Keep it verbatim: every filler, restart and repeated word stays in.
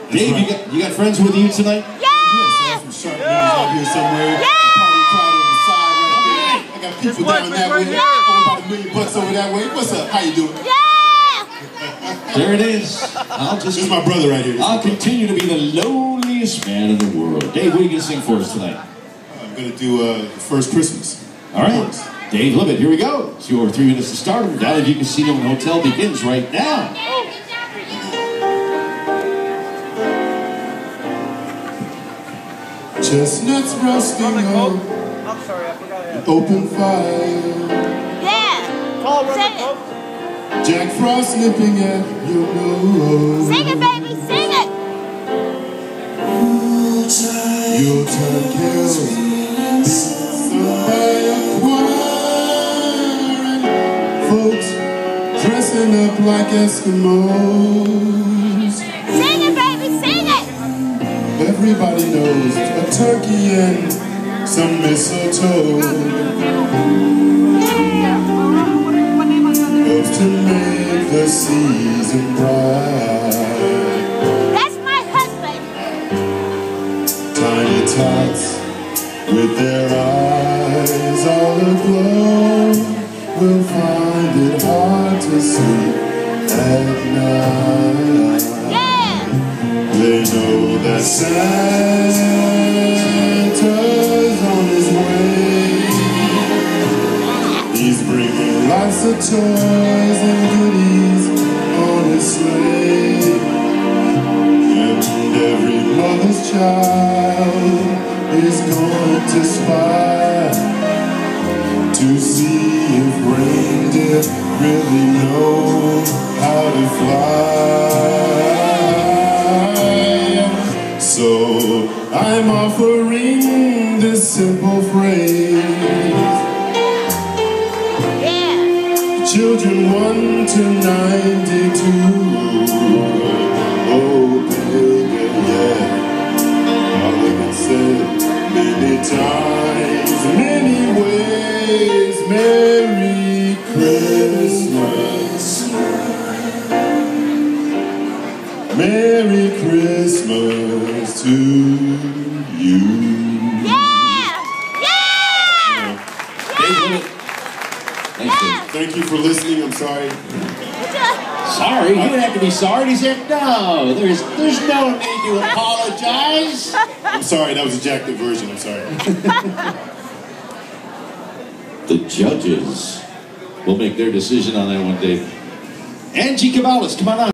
Dave, right. you got you got friends with you tonight? Yeah! Yes, I have some sharp yeah. out here somewhere. Yeah! Party crowd on the side right there. I got people down that way. Yeah. Over about a million bucks over that way. What's up? How you doing? Yeah! There it is. I'll just. This is my brother right here. This I'll continue to be the loneliest man in the world. Dave, what are you going to sing for us tonight? I'm going to do uh, the First Christmas. All right. Dave Libet, here we go. It's your three minutes to start. Down at you Casino and Hotel begins right now. Chestnuts roasting on I'm sorry, I forgot an open fire. Yeah! Sing it! Jack Frost nipping at your nose. Sing it, baby! Sing it! You'll turn careless by a choir and folks dressing up like Eskimos. Sing it, baby! Sing it! Everybody knows a turkey and some mistletoe helps to make the season bright. That's my husband! Tiny tots with their eyes all aglow will find it hard to sleep at night. Yeah! They know that Santa's on his way. He's bringing lots of toys and goodies on his sleigh. And every mother's child is going to spy to see if reindeer really know how to fly. So I'm offering this simple phrase. Yeah! Children one to ninety-two. Oh, baby, yeah. All I can say many times, many ways. Merry Christmas. Merry Christmas to you. Yeah! Yeah! Dave Libet. Thanks, Dave. Thank you for listening. I'm sorry. Sorry? You didn't have to be sorry. He said, no, there's, there's no need to apologize. I'm sorry. That was a jacked up version. I'm sorry. The judges will make their decision on that one, Dave. Angie Cavallis, come on out.